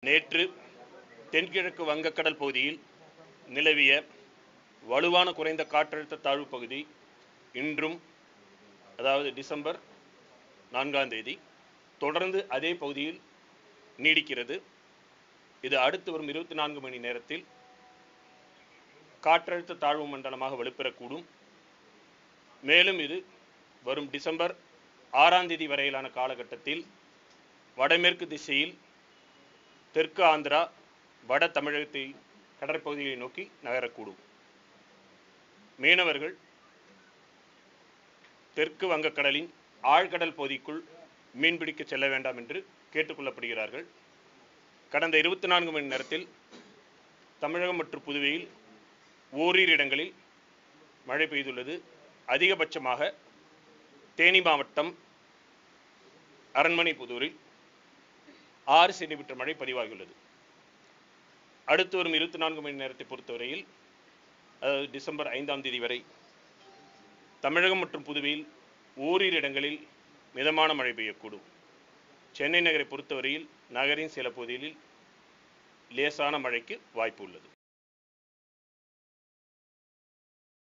நேற்று தென்கிழக்கு வங்கக்கடல் பகுதியில் நிலவிய வலுவான குறைந்த காற்றழுத்த தாழ்வு பகுதி இன்றும், அதாவது டிசம்பர் 4ஆம் தேதி தொடர்ந்து அதே பகுதியில் நீடிக்கிறது. இது அடுத்து வரும் 24 மணி நேரத்தில் காற்றழுத்த தாழ்வு மண்டலமாக வலுப்பெறக்கூடும். மேலும் இது வரும் டிசம்பர் 6ஆம் தேதி வரையிலான காலகட்டத்தில் வடமேற்கு திசையில் தெற்கு ஆந்திரா, வட தமிழகத்தை கடற்பகுதியை நோக்கி நகரக்கூடும். மீனவர்கள் தெற்கு வங்கக்கடலின் ஆழ்கடல் பகுதிக்குள் மீன்பிடிக்க செல்ல வேண்டாம் என்று கேட்டுக்கொள்ளப்படுகிறார்கள். கடந்த 24 மணி நேரத்தில் தமிழகம் மற்றும் புதுவையில் ஓரிரு இடங்களில் மழை பெய்துள்ளது. அதிகபட்சமாக தேனி மாவட்டம் அரண்மனைபுதூரில் 6 சென்டிமீட்டர் மழை பதிவாகியுள்ளது. அடுத்து வரும் 24 மணி நேரத்தை பொறுத்தவரையில், அதாவது டிசம்பர் 5ஆம் தேதி வரை தமிழகம் மற்றும் புதுவையில் ஓரிரு இடங்களில் மிதமான மழை பெய்யக்கூடும். சென்னை நகரை பொறுத்தவரையில் நகரின் சில பகுதிகளில் லேசான மழைக்கு வாய்ப்பு உள்ளது.